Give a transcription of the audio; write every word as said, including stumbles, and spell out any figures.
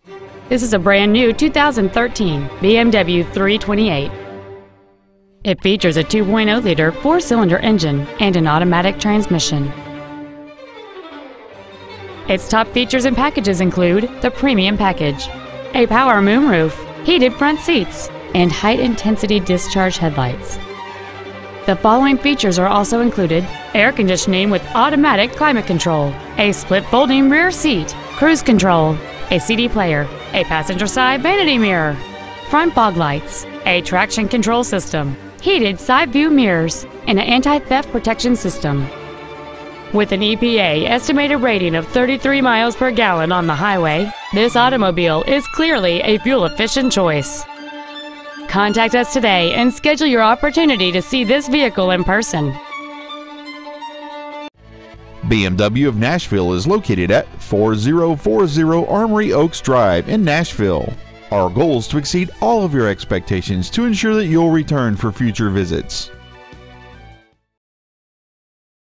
This is a brand new two thousand thirteen B M W three twenty-eight. It features a two point oh liter four-cylinder engine and an automatic transmission. Its top features and packages include the Premium Package, a power moonroof, heated front seats, and high-intensity discharge headlights. The following features are also included: air conditioning with automatic climate control, a split folding rear seat, cruise control, a C D player, a passenger side vanity mirror, front fog lights, a traction control system, heated side view mirrors, and an anti-theft protection system. With an E P A estimated rating of thirty-three miles per gallon on the highway, this automobile is clearly a fuel-efficient choice. Contact us today and schedule your opportunity to see this vehicle in person. B M W of Nashville is located at four thousand forty Armory Oaks Drive in Nashville. Our goal is to exceed all of your expectations to ensure that you'll return for future visits.